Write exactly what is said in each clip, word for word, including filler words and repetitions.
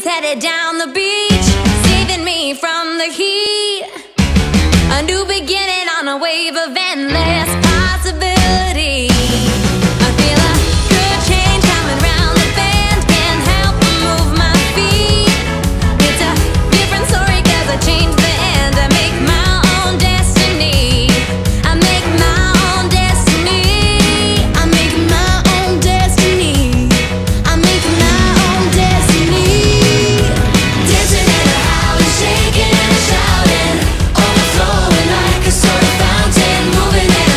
headed down the beach, saving me from the heat. A new beginning on a wave of endless possibility. I feel a good change coming round the bend, can't help but move my feet. It's a different story cause I changed the end. I make my own destiny. I make my own destiny. I make my own destiny. I make my own destiny. Dancing in a house, shaking and shouting, overflowing like a sort of fountain, moving in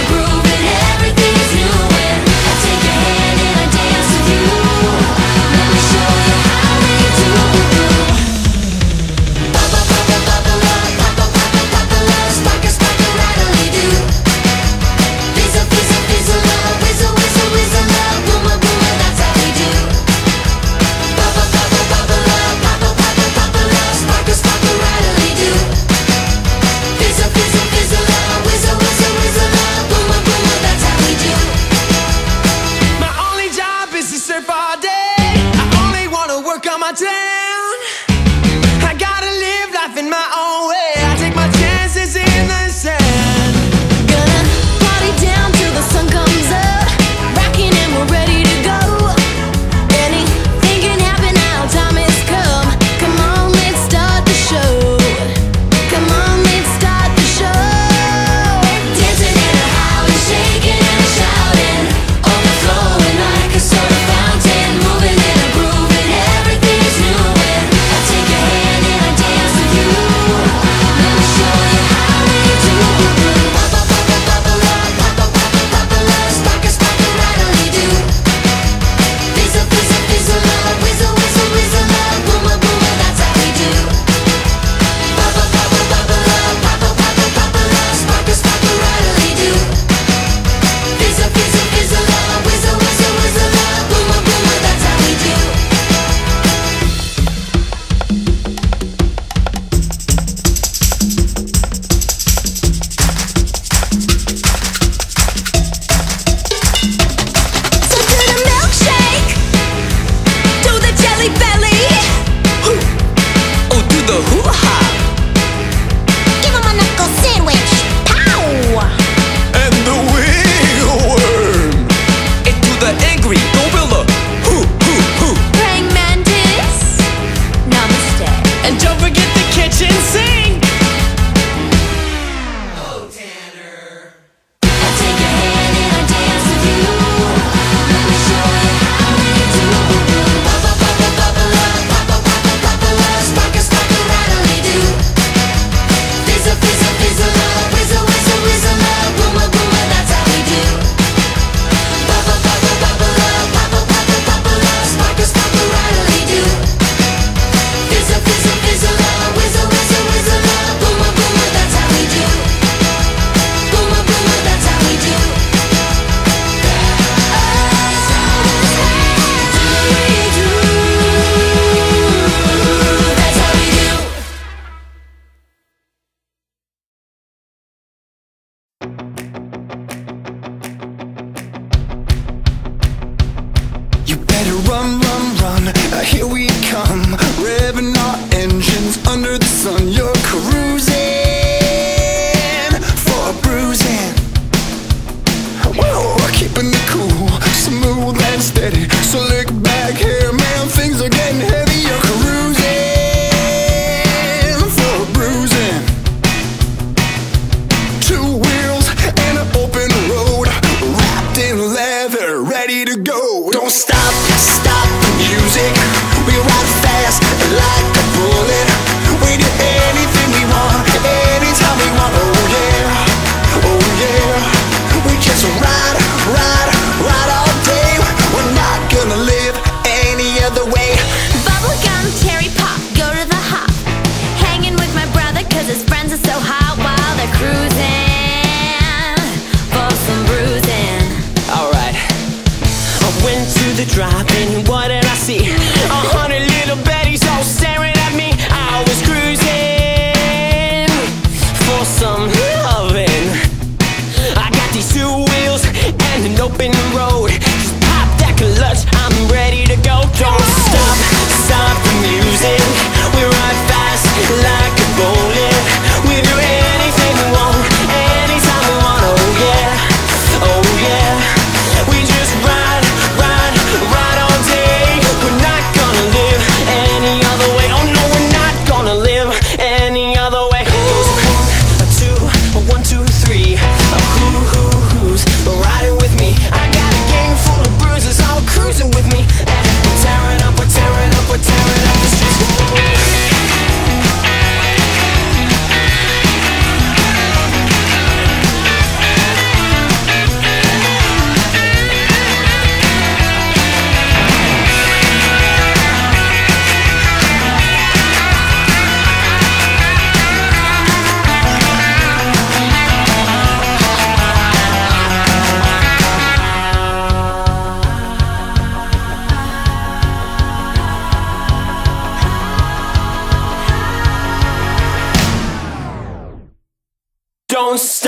stop.